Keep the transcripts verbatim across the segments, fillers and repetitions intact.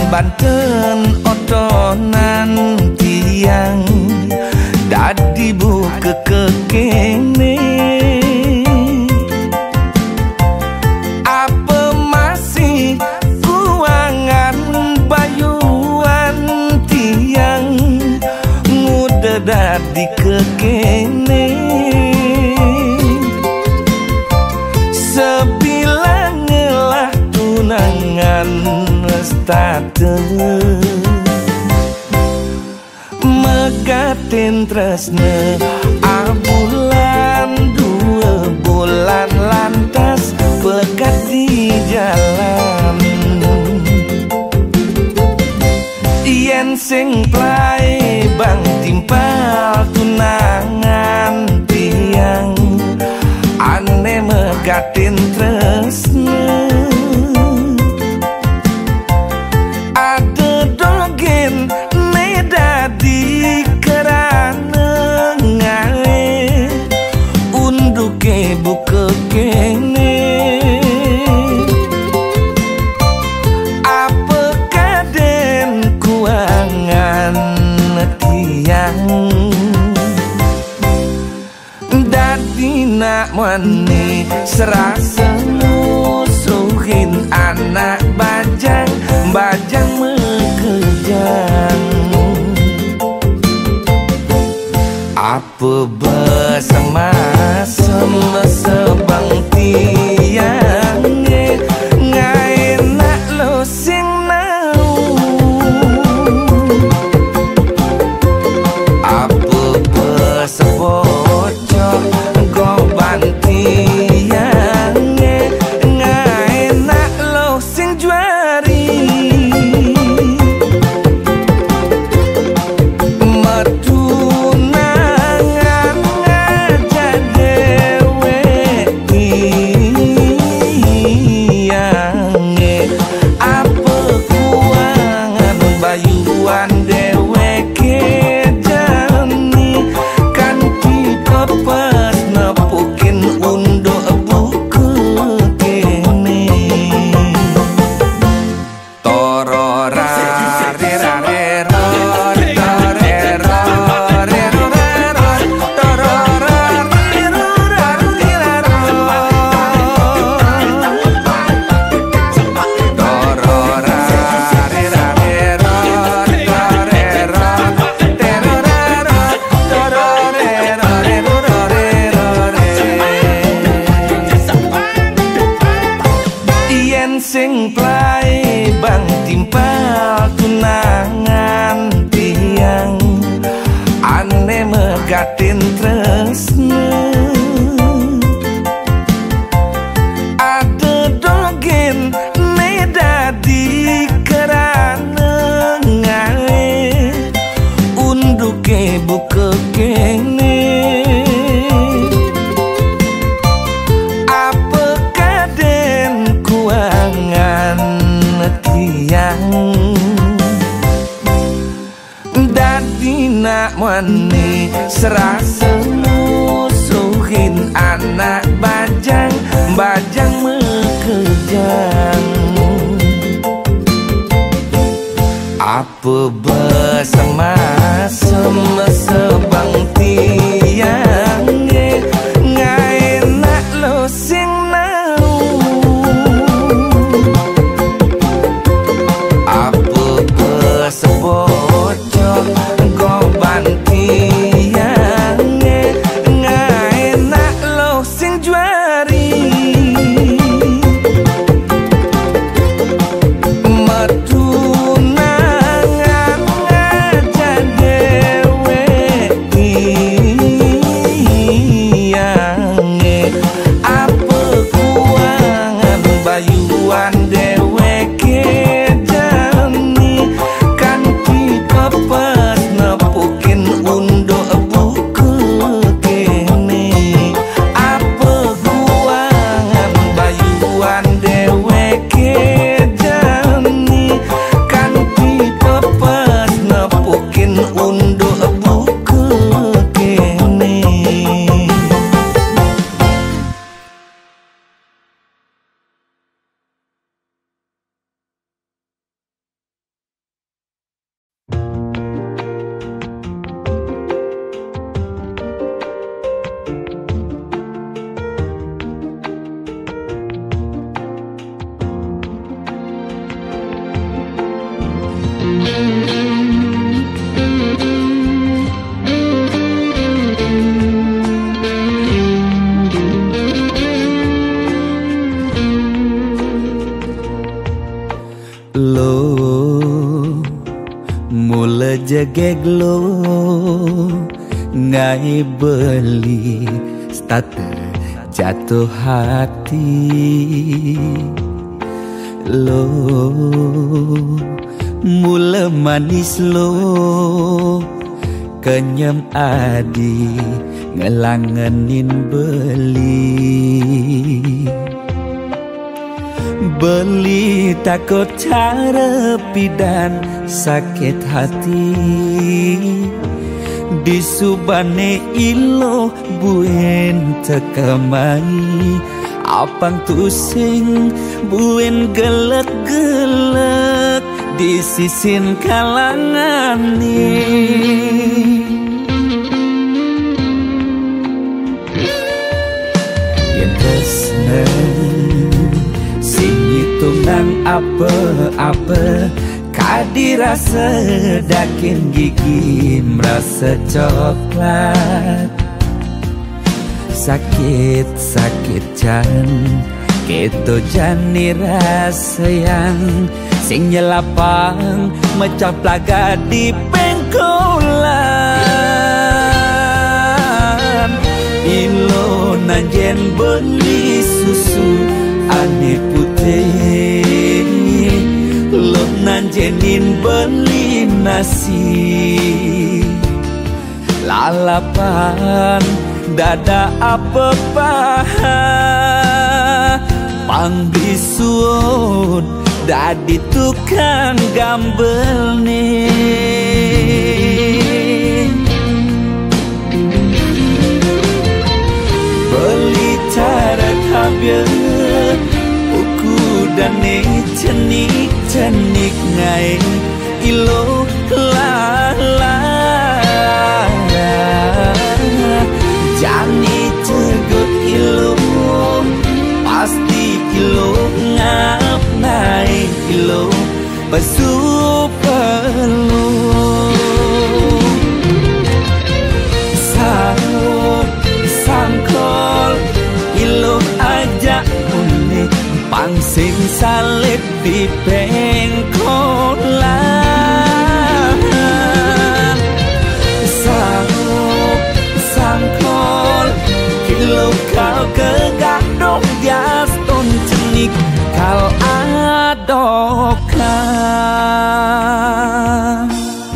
Banten otonan tiang dadi buka kekene. Apa masih kuangan bayuan tiang muda dadi kekene. Sebilang ngelah tunangan state megatin tresne abulan dua bulan lantas pekat di jalan. Yen sing play bang timpal tunangan tiang ane megatin tresne. Dadi kerana ngae unduke buka kene. Apa kaden kuangan tiang dadi nak mani serasa musuhin anak bajang bajang mekejang. Apa bersama sama sebang tiang ngai nak lo sing nau. Apa bersebocok goban tiang ngai nak lo sing juari. Sing play bang timpal tunangan tiang ane megatin tresne. Ada dogen ne dadi kerana ngae unduke buka kene. Tiang dadi nak mani serasa musuhin anak bajang bajang mekejang. Apa bersama sama sebang tiang ngai nak lo sing nau. Sebocok goban tiang ngai nak lo sing juari. Metunangan aja dewe lo mula jegeg lo ngai beli starter jatuh hati lo mula manis lo kenyam adi ngelangenin beli beli takut cara pidan sakit hati di subane ilo buen tekamai apang tusing buen gelek-gelek di sisin kalangan ni yang tersenang sing hitungan apa-apa kadirasa dakin gigi merasa coklat sakit-sakit jan keto jani rasa yang sing nyelapang mecah plaga di pengkolan ilo nanjen beli susu ane putih lo nanjenin beli nasi lalapan dada apa paha pangbisuun dadi tukang gambel nih beli cara kabel uku dan nih cenik-cenik ngai ilo lala jani cegut ilo pasti ilo ngap naik ilo besu perlu sahut sangkol ilo ajak unik pangsing salib di pengkolan sahut sangkol kilo kau kegadok jas ton cenik kal adokan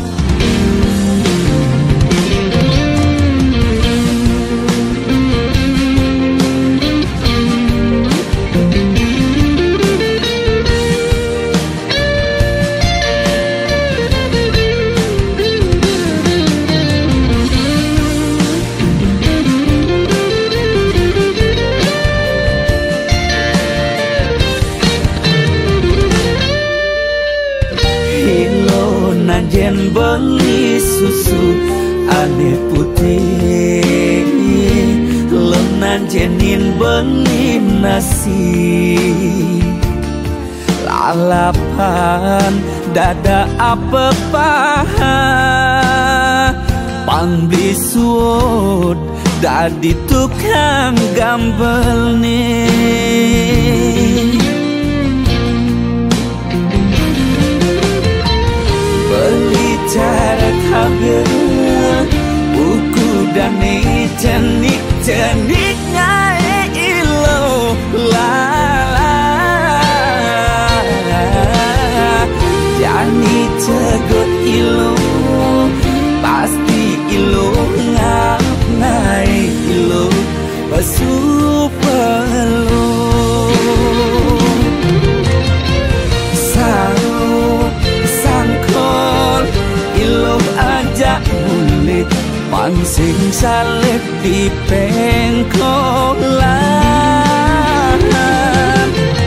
nanjen beli susu ane putih lo nanjenin beli nasi lalapan dada apa paha pangbisuun dadi tukang gambel nih beli cara kabel buku dan nih cenik-cenik ngai ilo lala jani cegut ilo pasti ilo ngap naik ilo besu perlu sangkol ilo ajak bulit pangsing salib di pengkolan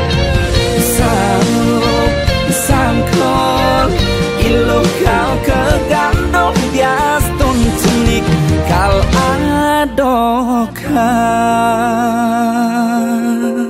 sangkol ilo kau kegandong dias ton cenik kal adokan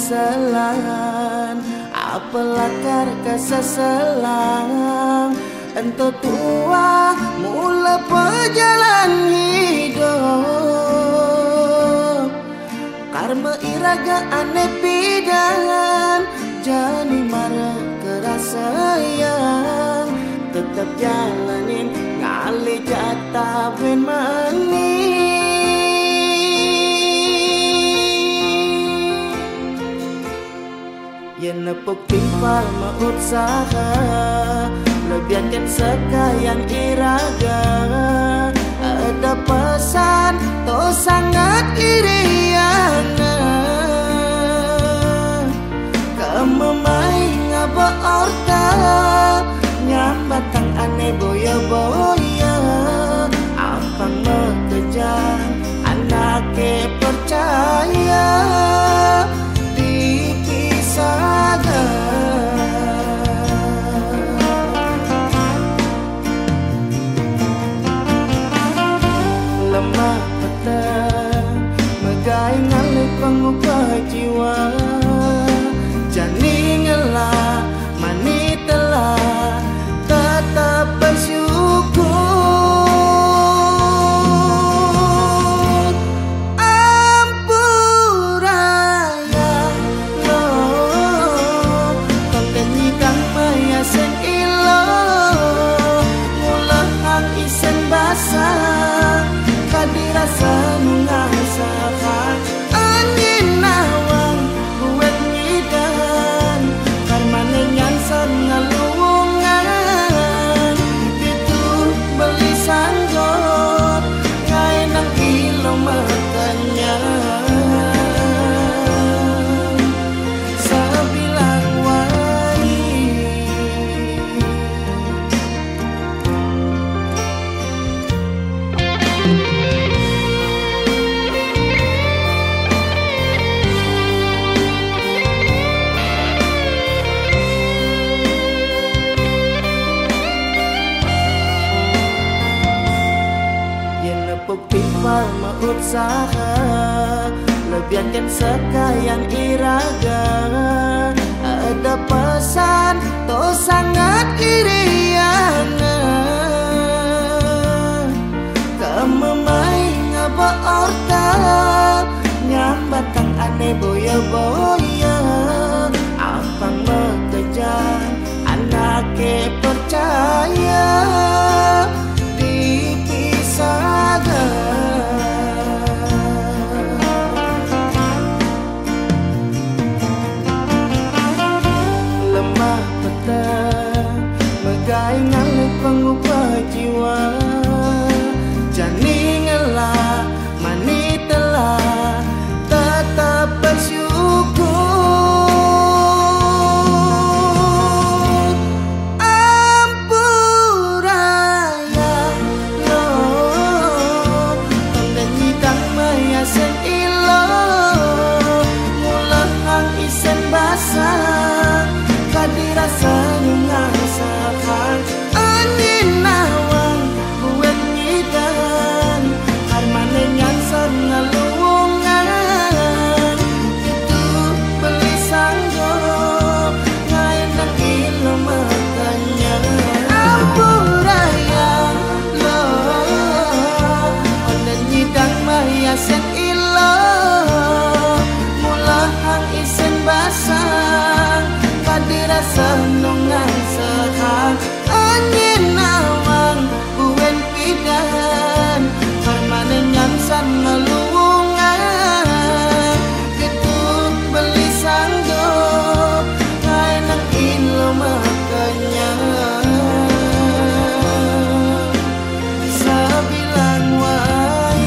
selang, apalah karka seselang. Ento tua mula perjalanan hidup, karma iraga aneh pidan, jani marah kerasa yang tetap jalanin ngali jatah ben mani. Yang nepuk timpal mausaha, lebihankan sekalian iraga. Ada pesan to sangat iriana, kamu main ngaba orta, nyambatang aneh boya-boya. Apang mengejar anaknya percaya lemah petang megai ngalih pengubah jiwa. Jani ngelah mani telah tetap bersyukur. Ampuraya lo konten nyikang maya sen ilo, mulah hang isen basah dirasa mengasakan angin nawang buat nyidan, karmane nyansan ngalungan itu beli sanggot ngai nang ilo matanya. Sabilang wai timpal mausaha, lebihankan sekalian iraga. Ada pesan to sangat iriana, kamu main ngaba orta, nyambatang aneh boya-boya. Apang mengejar anaknya percaya lemah petang megai ngalih pengubah jiwa. Jani ngelah mani telah tetap bersyukur. Ampuraya lo konten nyidang maya sen ilo, mulah hang isen basah dirasa mengasakan angin nawang buat nyidan, karmane nyansan ngalungan itu beli sanggup ngai nang ilo matanya. Ampuraya lo konten nyidang maya sen ilo, mulah hang isen basah dirasa nungan sekang angin nawang buen pidan, karmane nyansan ngelungan itu beli sanggup ngai nang ilo makanya. Sabilang wai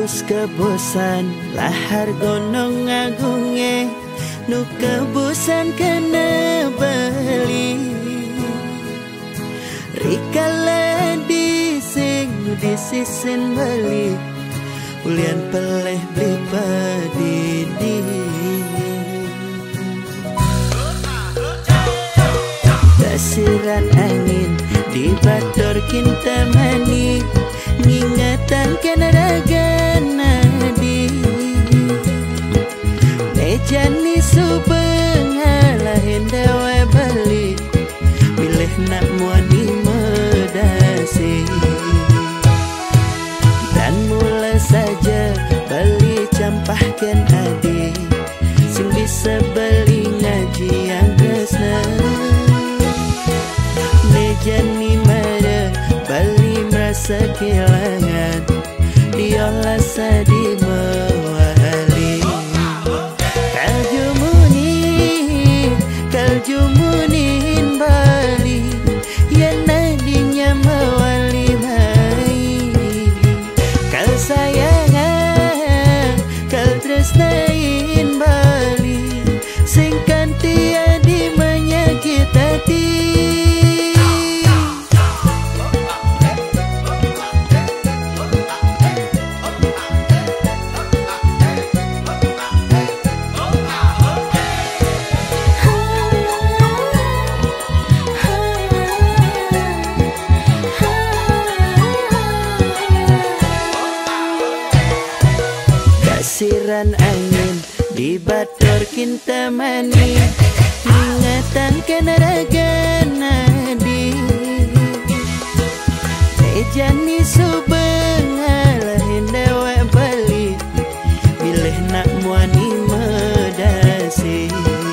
Tembus kebosan lahar gunung agunge nu kebusan kena bali rikala dising disisin bali ulian peleh beli padidi kasiran angin di bator kinta mani ngingatan kena raga nadi nejani subeng alahin dewa balik pilih nak muani medasi dan mula saja beli campahkan adi sing bisa beli ngaji yang kesna nejani mara bali merasa kehilangan diolah sadi mewali kaljumunin kaljumunin bali yang nadinya mewali mai kal sayangan kal tresnain bali singkan tiadi menyakit hati kasiran angin di bator kinta mani ingatan kena raga nadi ejani subeng alahin dewa bali pilih nak muani medasi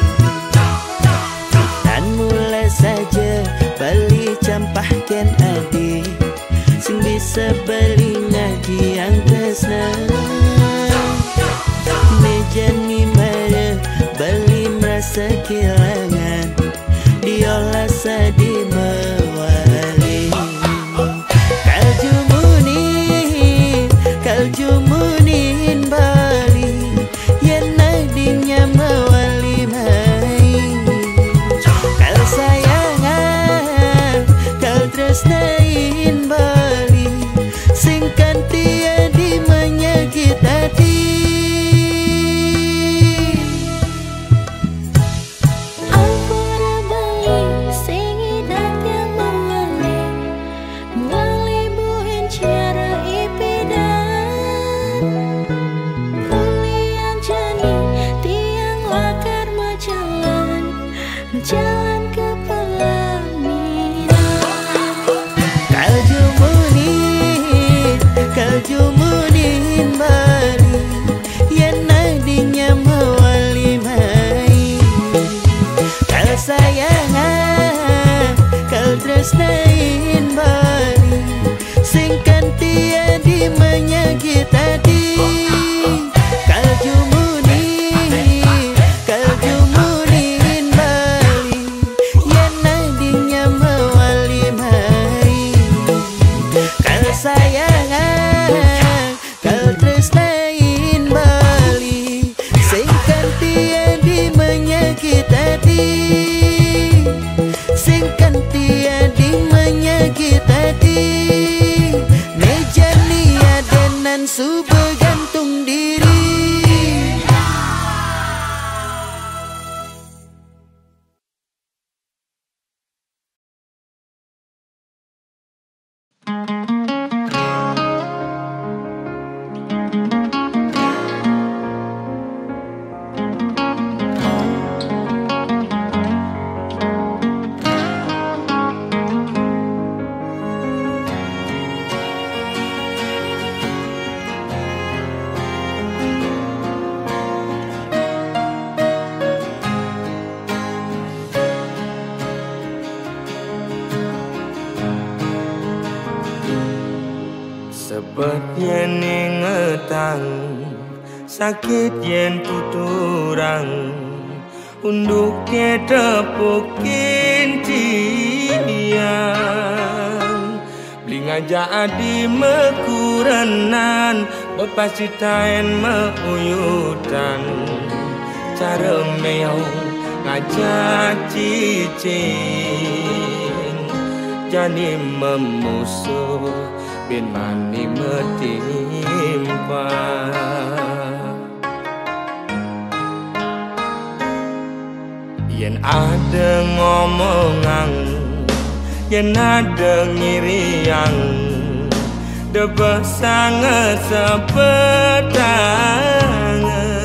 dan mula saja bali campahkan adi sing bisa beli ngaji yang kesna nejani mara bali merasa kehilangan diolah sadi mewali kaljumunin kaljumunin bali yang nadinya mewali mai kal sayangan kal tresnain bali singkan tiadi menyakit hati jalan ke pelaminan kaljumunin kaljumunin bali yang nadinya mewali mai kal sayangan kal tresnain bali singkan tiadi menyakit hati kaljumunin kaljumunin sayangan kal tresnain bali singkan tiadi menyakit hati singkan tiadi menyakit hati nejani adenan su bergantung diri Sebab yen ingetang sakit yen tuturang unduk tepukin tiang beli ngajak di mekuranan ot pasti tain meuyutan cara meong ngajak cicing jadi memusuh bin mani metimpa yen ada ngomongan yen ada ngiriang debah sangat sepedang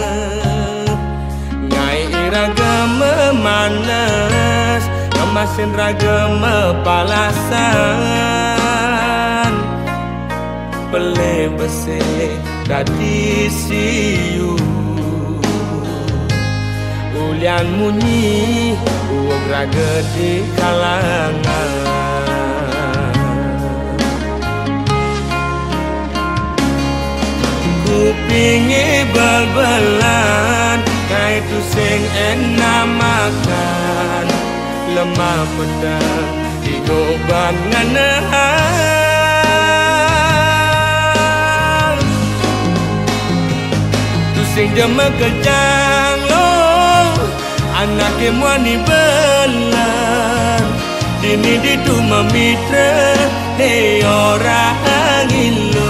ngai iraga memanas ngemasin raga mepalasan pele besi dadi siu ulian munyi uog raga di kalangan kupingi bal-balan kai tu sing enak makan lemah pedang digoban nganahan tu sing jema kejang lo anake muani belan dini ditu memitra ne orang ilo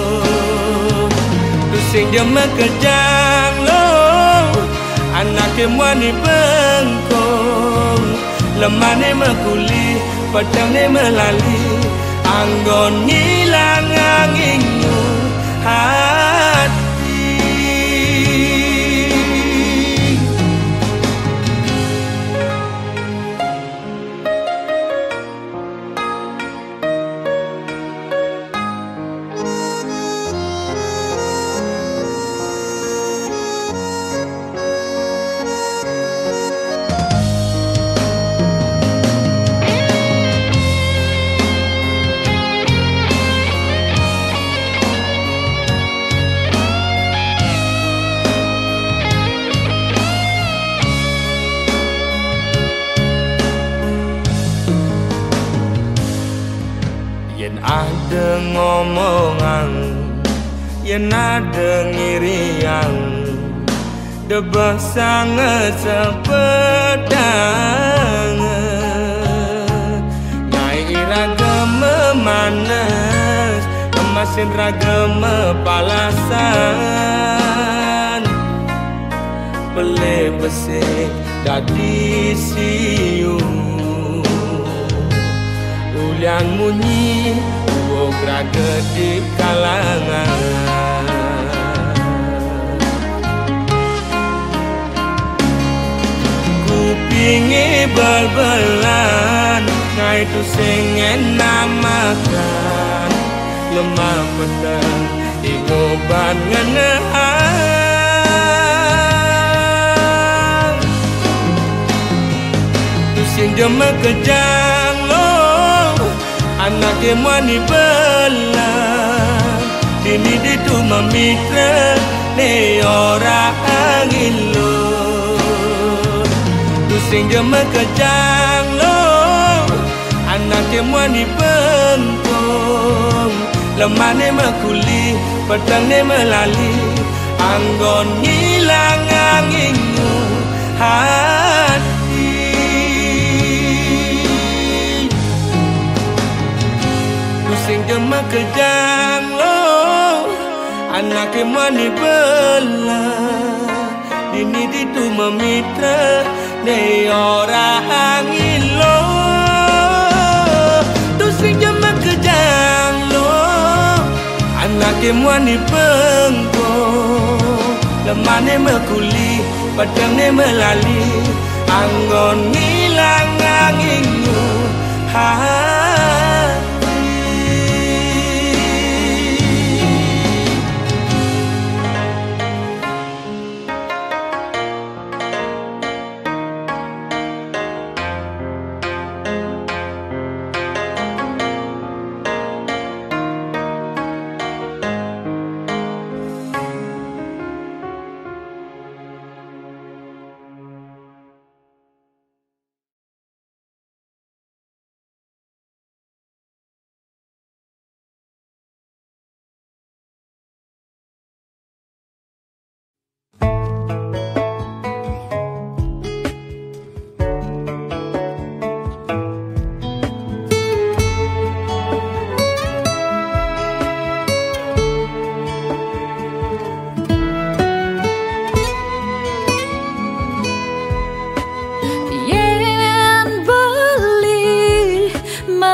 sing dia mekejang lo anake muani bengkong lemane mekuli pedang ne melali anggon ngilang angingu hati yen ada ngomongan yen ada ngiriang debah sangat sepedang ngai iraga memanas emasin raga mepalasan pele besi dadi siu ulian munyi uog raga di kalangan kupingi bal-balan ngai tu sing enak makan lemah pedang digoban nganahan tu sing jema kejang lo anake muani belan dini ditu memitra ne orang ilo tu sing jema kejang lo anake muani bengkong lemane mekuli pedang ne melali anggon ngilang angingu hati sing jema kejang lo anake muani belan dini ditu memitra ne orang ilo tu sing jema kejang lo anake muani bengkong lemane mekuli pedang ne melali anggon ngilang angingu hati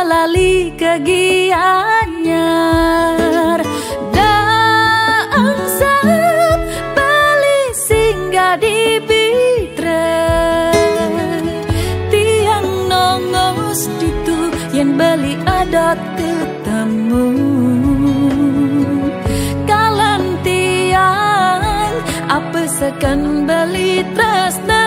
lali kegianyar daang sep bali singgah di bitra tiang nongos ditu yang bali adat ketemu kalan tiang apa sekan bali tresna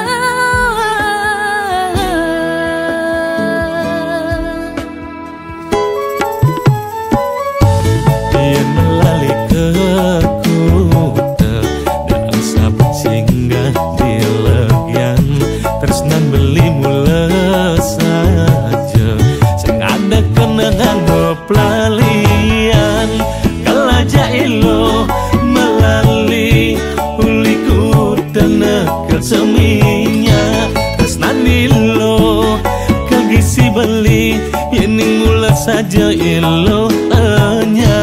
pelalian kalaja ilo melali uliku tenekel seminya tresnan ilo kagisi beli yening mula saja ilo enya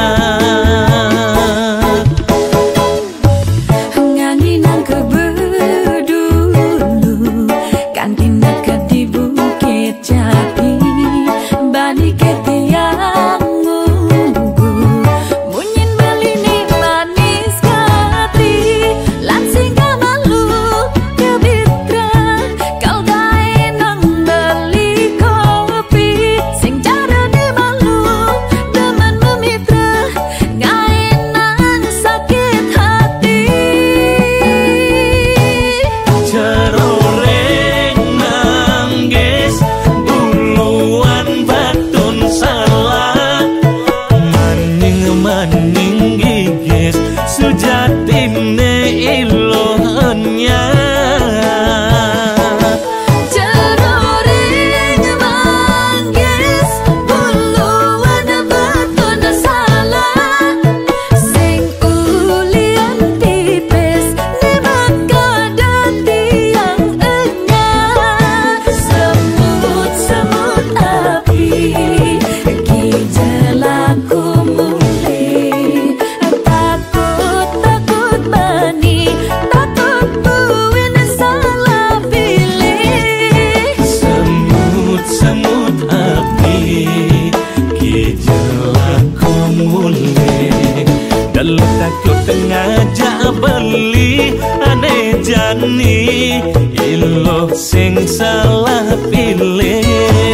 nganginang kebedulu kan tindak ke di Bukit Jati bani ketiang ngunggu munyin beli ni manis katri lansing malu kebitra kau gae nang beli kopi sing cara ni malu demen memitra gae nang sakit hati jaroreng nangis buluan batun salah maning maning gigis sujatine ilohnya jaroreng manggis buluan batun salah sing ulian tipis ni maka dati yang enya semut-semut api kijelaku muli takut-takut bani takut buin salah pilih semut-semut api kijelaku muli dalam takut ngajak beli aneh jani ilo sing salah pilih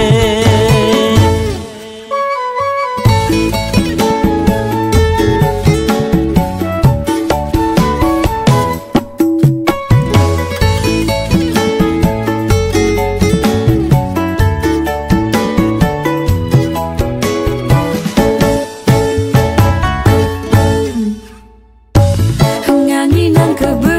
nganginang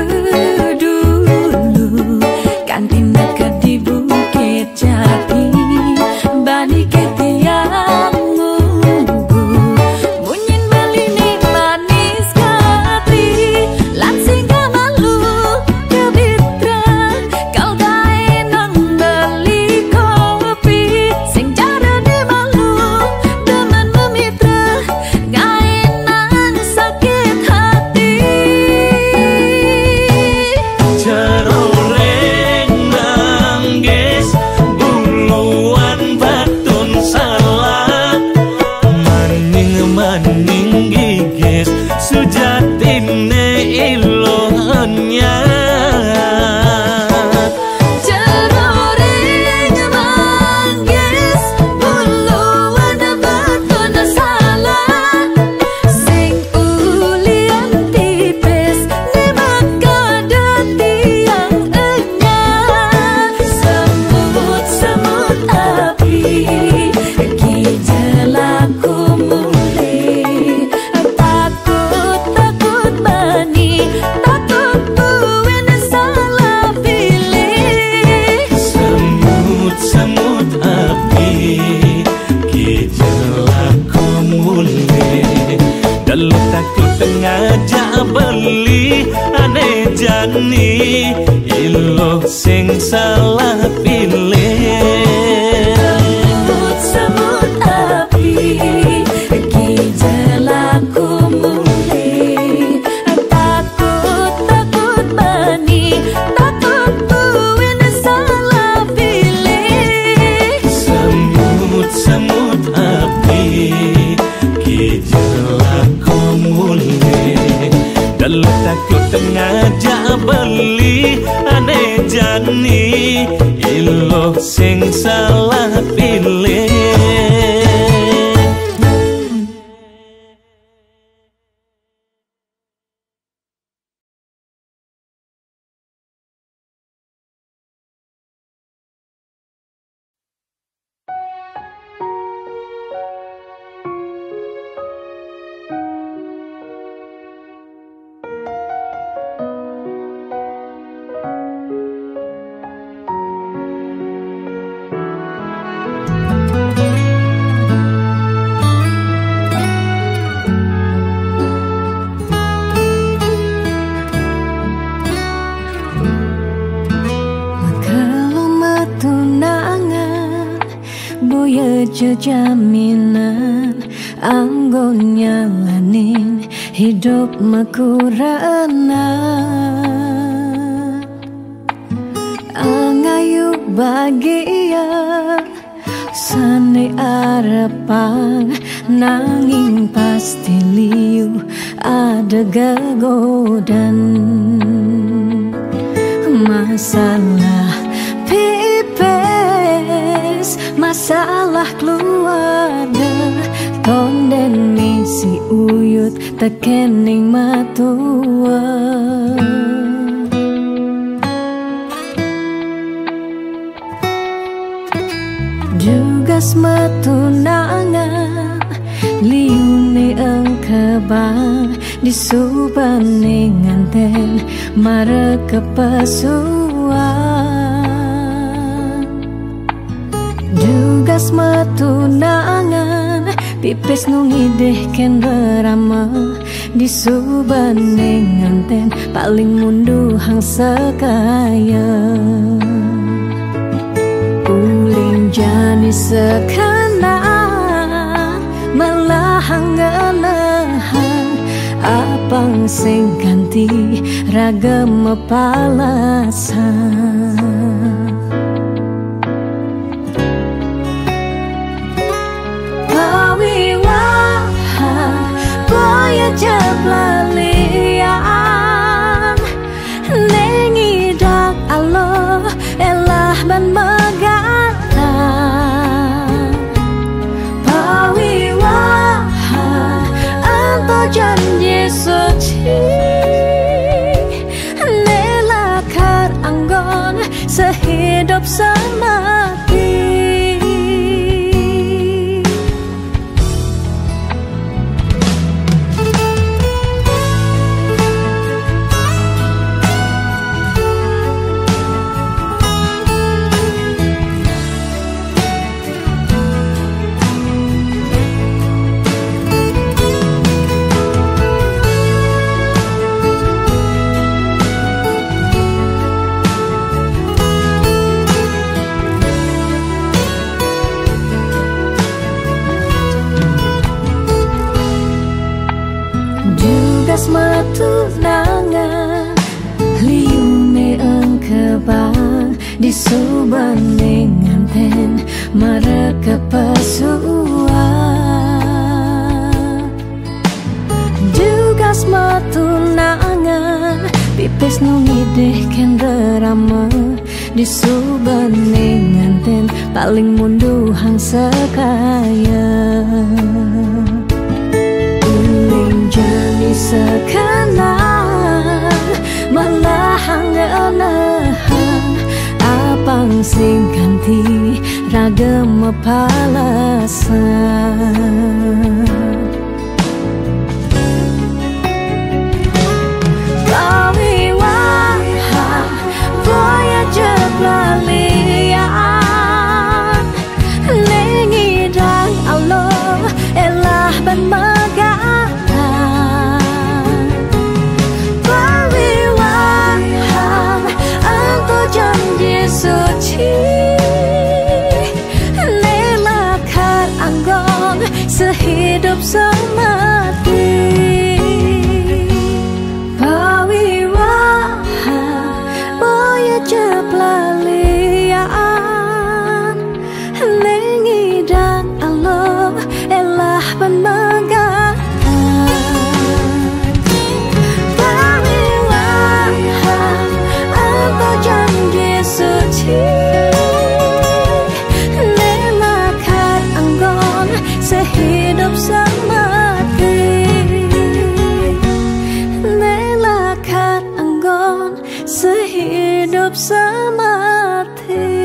kebedulu kan tindak ke di Bukit Jati bani ketiang ngunggu munyin beli ni manis katri lansing malu kebitra kau gae nang beli kopi sing cara ni malu demen memitra gae nang sakit hati jaroreng nangis buluan batun salah maning maning gigis sujatine ilohnya jaroreng manggis buluan batun salah sing ulian tipis ni maka dati yang enya semut-semut api kijelaku muli takut-takut bani takut buin salah pilih semut-semut api kijelaku muli dalam takut ngajak beli aneh jani ilo sing salah pilih semut api kijelaku muli takut-takut bani takut buin salah pilih semut-semut bani ilo sing salah pilih. Jaminan anggo nyalanin hidup makurana angayu bahagia sane arepang nanging pasti liu ada gegodan masalah pipes masalah keluarga tonden misi uyut tekening matua jugas matunangan liune engkebang disubane nganten mare kepasuan jugas matunangan pipis nungideh ken berama disubane nganten paling mundu hang sekaya uling jani sekana melahang ngenahan apang sing ganti ragam palasan jablalian nengidak Allah elah ban megata pawiwahan atau janji suci nelakar anggon sehidup semati matunangan liune engkebang disubane nganten mare kepasuan jugas matunangan pipis nungideh ken rerama disubane nganten paling mundu hang sekaya jani sekenang melahang ngenahan apang sing ganti ragam palasan pawiwahan boya jablalian nengidang Allah elah ban suci nelakar anggon sehidup semati pawiwahan boya jablalian nengidang Allah elah ban megatan pawiwahan apa janji tetap semati.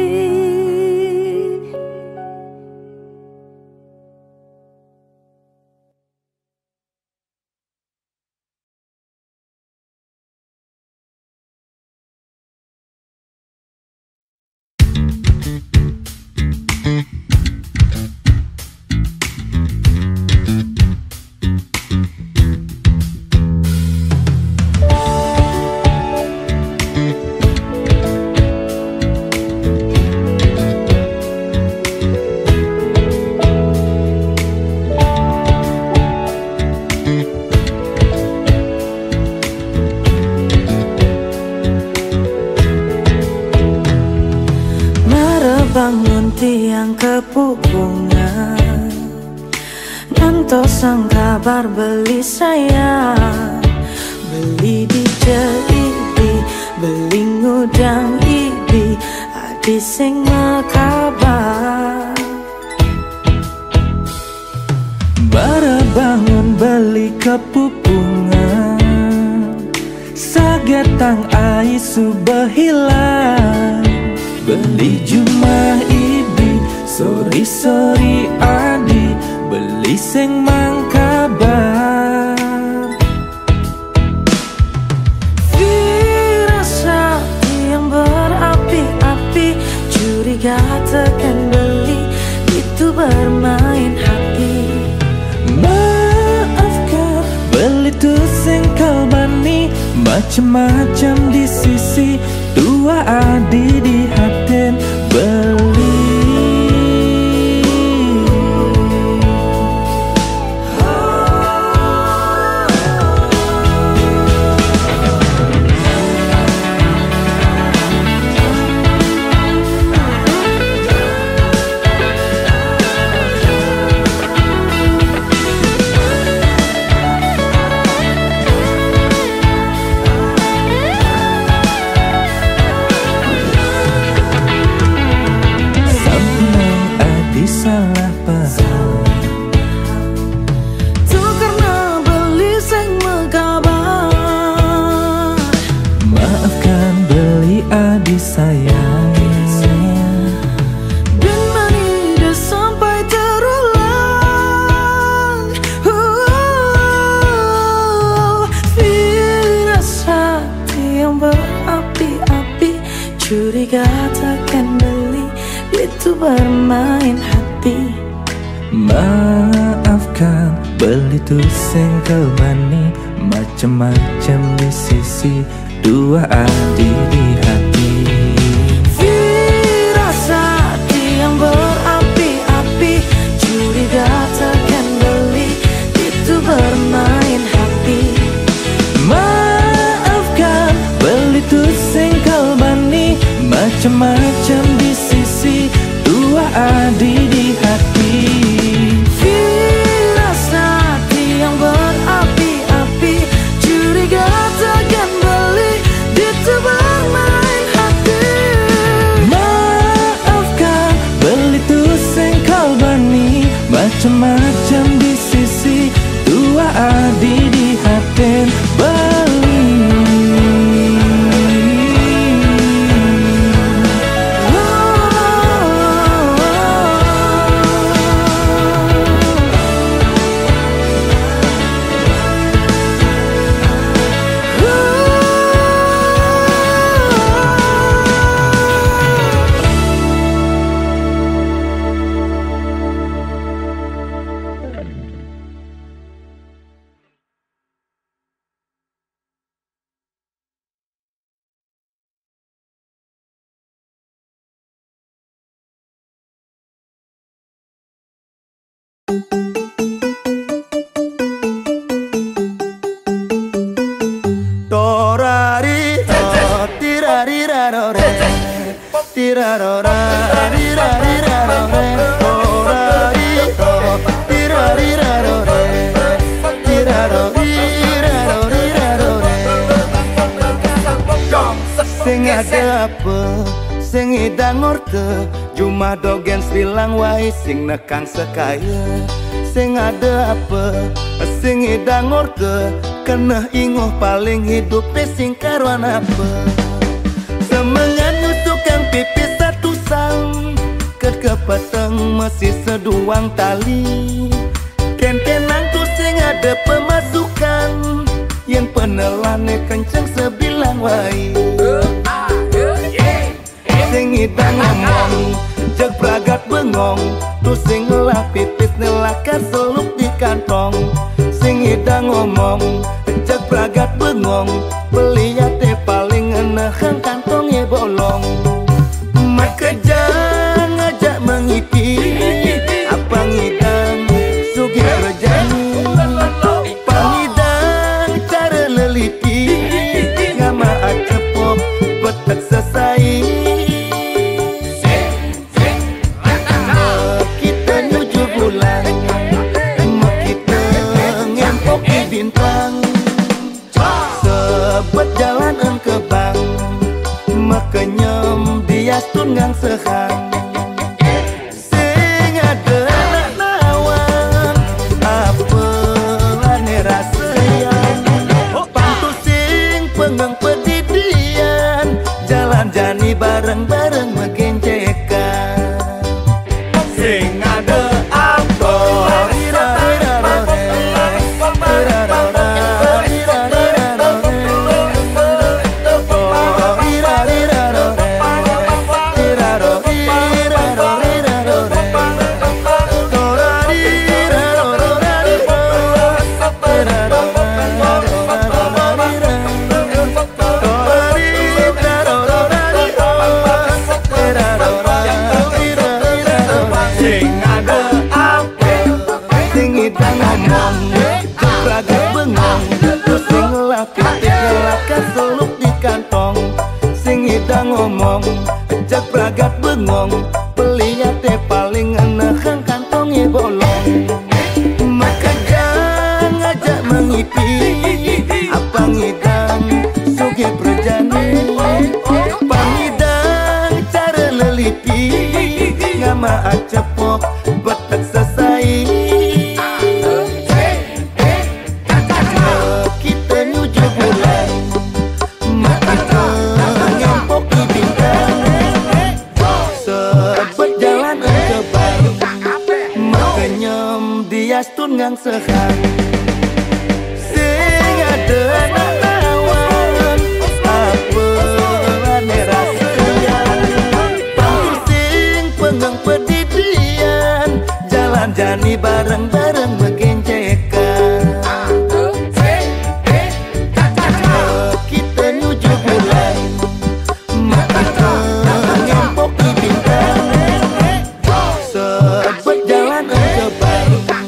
Bangun tiang kepupungan, ngantosang kabar beli saya, beli di Jaibi, beli ngudang ibi, adi sing makabar. Bara bangun beli kepupungan, sagetang aisu behilang. Beli jumah ibi, sori-sori adi, beli sing mangkabar. Firasat yang berapi-api, curiga tekan beli, itu bermain hati. Maafkan, beli tuh sing kalbani, macem-macem di sisi, dua adi di haten beli. Salah paham, tuh karena beli sing mekabar. Maafkan beli adi sayang, dan mani dah sampai terulang. uh, Firasat yang berapi-api, curiga takkan beli, itu bermain hati. Maafkan, beli tuh sengkel mani, macem-macem di sisi, dua adi di hati. Firasat yang berapi-api, curiga takkan beli, itu bermain hati. Maafkan, beli tuh sengkel mani, macem-macem di sisi, dua adi di hati. Firasat yang berapi-api, curiga takkan beli, itu bermain hati. Maafkan, beli tuh sengkal bani, macem-macem di sisi, dua adi di haten beli. Torari, oh, tirari, rarore, tirarora, rirari, rarore, torari, oh, tirari, rarore, tirarori, rarori, rarore. Sing ada apa, sing idang orte, cuma dogen bilang wae sing nekang sekaya. Sing ada apa, sing idang orte, kena ingoh paling hidup sing karuan apa. masih seduang tali. Kentenang tuh sing ada pemasukan, yang penelane kenceng sebilang wai. Sing idang ngomong, jek pragat bengong, tuh sing ngelah pipis nelakar seluk di kantong. Sing idang ngomong, jek pragat bengong, peliyate paling ngeneheng kantongnya bolong. Makejang ngajak mengipi, apa ngidang sugi rejani. Pangidang cara lelipi, ngama acepok betek sesai. Kita nuju bulan, kita ngempok di bintang. Sebet jalan engkebang, makenyem dia tungang sehang. Sing ada anak nawang, apa ane rasayang. Pantu sing pengang pedidian, jalan jani bareng-bareng megencekan. Sing ada apa ngomong, jak pragat bengong, peliyate paling eneheng kantongnya bolong. Makejang ngajak mengipi, apa ngidang sugi perjani. Pangidang cara lelipi, ngama acepok betek sesai. Kita nyuju bulan, tungang sehang. Sing ada anak nawang, apa ane rasayang. Pantu sing pengang pedidian, jalan jani bareng-bareng megencekan. Kita nyuju bulan, mata ngempok di bintang. Sebet jalan engkebang,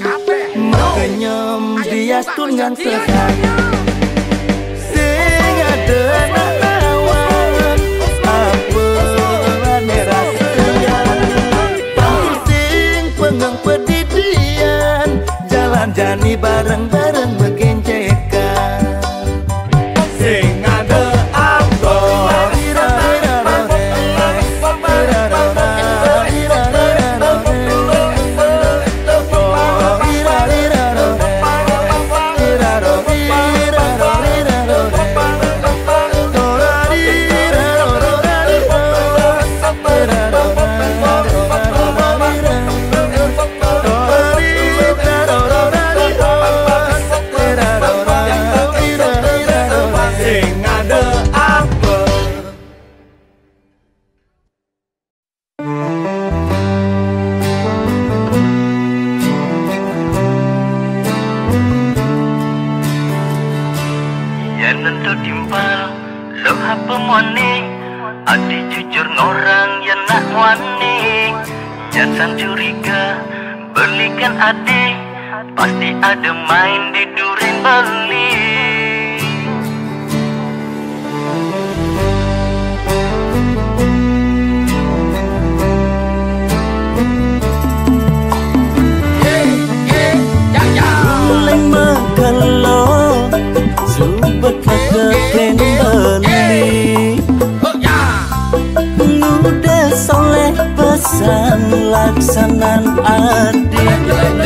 dia tungang sehang. Sing ada anak nawang, apa ane rasayang. Pantu sing pengang pedidian, jalan jani bareng-bareng megencekan. Sing ada apa adik, pasti ada main di Duren Bali. Uleng makan lo, subat kata Duren Bali. Udah soleh pesan laksanan adik.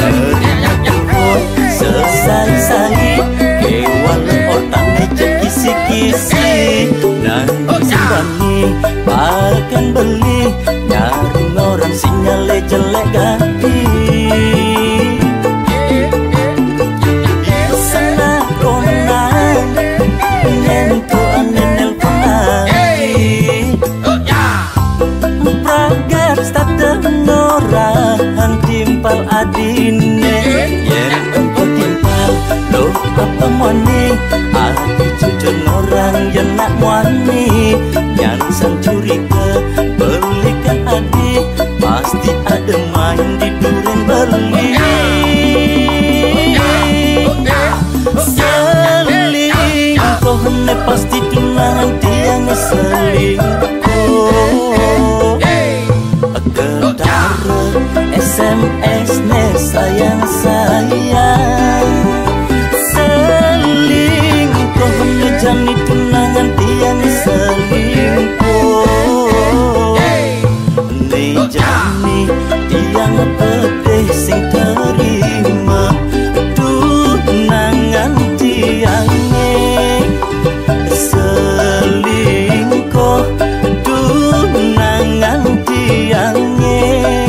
Selesai-sai kewan otaknya cek kisi-kisi. Nangis bani akan beli, nyari orang sinyalnya jelek kan. orang yang nak wani, jangan sang curiga belikan adik, pasti ada main di duren beli. Selingkuh ne pasti tunangan tiang selingkuh. Kedara S M S ne sayang sayang. Selingkuh ne jani tunangan tiang selingkuh. Ne jani tiang pedih sing terima tunangan tiangnya. Selingkuh tunangan tiangnya.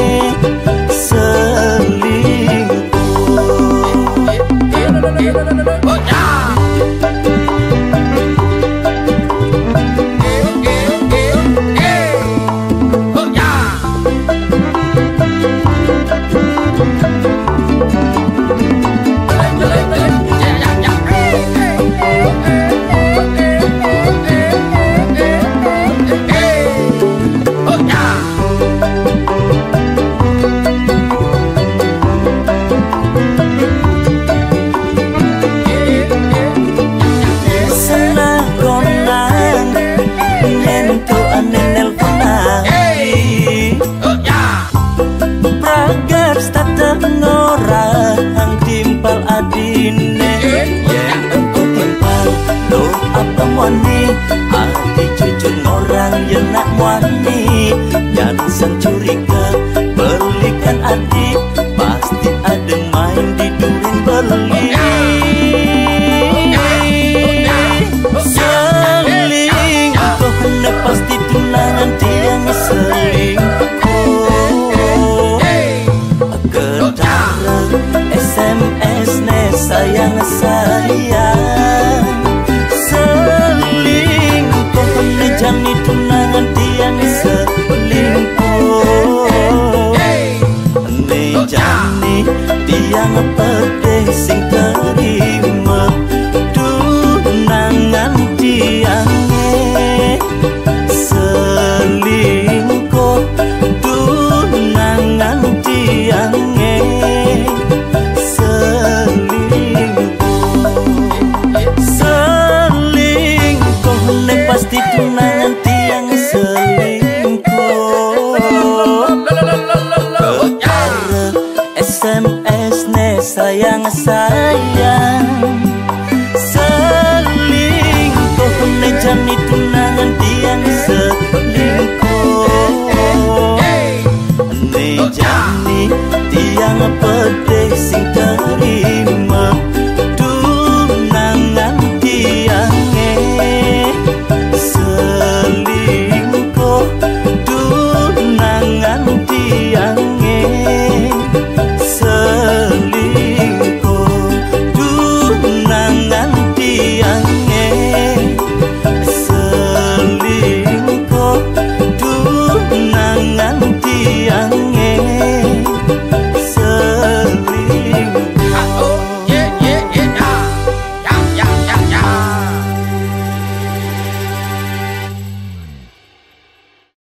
Hati jujur orang yang nak wani, jangan sang curiga belikan adik, pasti ada main di duren beli. Selingkuh ne pasti tunangan tiang selingkuh. Kedara S M S ne sayang sayang. Jani tunangan tiang selingkuh. Ne jani tiang pedih sing terima tunangan tiangnya. Selingkuh tunangan tiangnya. Selingkuh ne pasti tunangan tiang selingkuh. Kedara S M S ne sayang sayang. Selingkuh ne jani